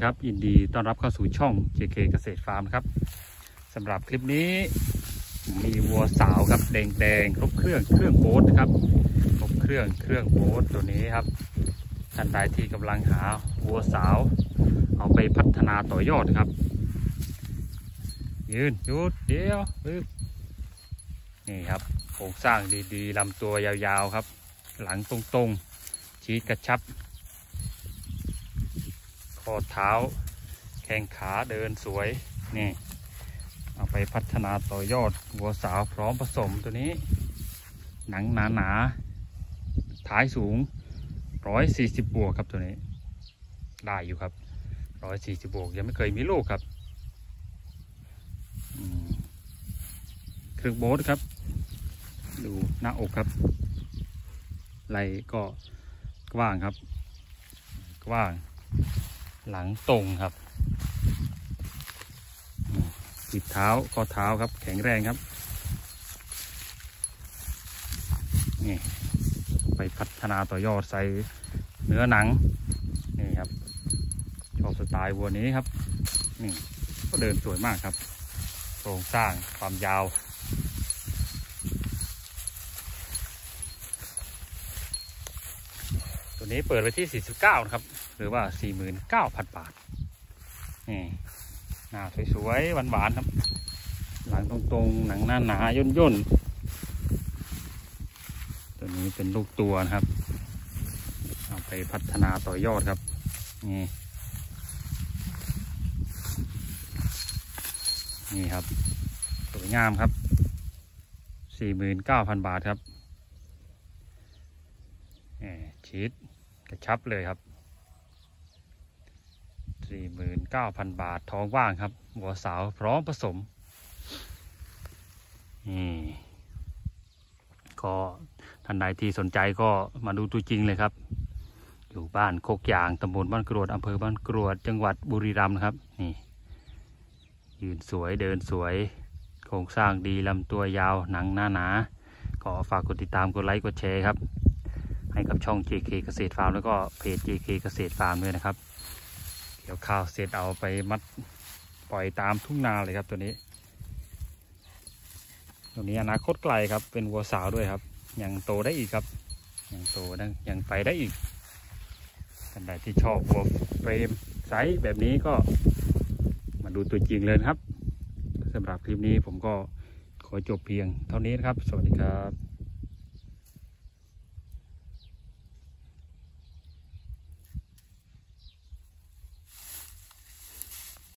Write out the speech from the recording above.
ครับยินดีต้อนรับเข้าสู่ช่อง JK เกษตรฟาร์มครับสำหรับคลิปนี้มีวัวสาวครับแดงครบเครื่องโบ๊ทนะครับครบเครื่องโบ๊ทตัวนี้ครับท่านใดที่กำลังหาวัวสาวเอาไปพัฒนาต่อยอดครับยืนหยุดเดี๋ยวนี่ครับโครงสร้างดีๆลำตัวยาวๆครับหลังตรงๆชี้กระชับข้อเท้าแข้งขาเดินสวยนี่เอาไปพัฒนาต่อยอดวัวสาวพร้อมผสมตัวนี้หนังหนาท้ายสูง140 บวกครับตัวนี้ได้อยู่ครับ140 บวกยังไม่เคยมีลูกครับเครื่องโบ๊ทครับดูหน้าอกครับไหล่ก็กว้างครับกว้างหลังตรงครับติดเท้าข้อเท้าครับแข็งแรงครับนี่ไปพัฒนาต่อยอดใส่เนื้อหนังนี่ครับชอบสไตล์วัวนี้ครับนี่ก็เดินสวยมากครับโครงสร้างความยาวตัวนี้เปิดไว้ที่49นะครับหรือว่า 49,000 บาทนี่หน้าสวยๆหวานๆครับหลังตรงๆหนังหนาๆย่นๆตัวนี้เป็นลูกตัวนะครับเอาไปพัฒนาต่อยอดครับนี่ครับสวยงามครับ 49,000 บาทครับชีสกระชับเลยครับ 49,000 บาทท้องว่างครับวัวสาวพร้อมผสมก็ท่านใดที่สนใจก็มาดูตัวจริงเลยครับอยู่บ้านโคกยางตำบลบ้านกรวดอำเภอบ้านกรวดจังหวัดบุรีรัมย์ครับนี่ยืนสวยเดินสวยโครงสร้างดีลำตัวยาวหนังหนาก็ฝากกดติดตามกดไลค์กดแชร์ครับให้กับช่อง JK เกษตรฟาร์มแล้วก็เพจ JK เกษตรฟาร์มด้วยนะครับเกี่ยวข้าวเสร็จเอาไปมัดปล่อยตามทุ่งนาเลยครับตัวนี้อนาคตไกลครับเป็นวัวสาวด้วยครับยังโตได้อีกครับยังโตได้ยังไปได้อีกท่านใดที่ชอบวัวเฟรมไซส์แบบนี้ก็มาดูตัวจริงเลยครับสำหรับคลิปนี้ผมก็ขอจบเพียงเท่านี้นะครับสวัสดีครับ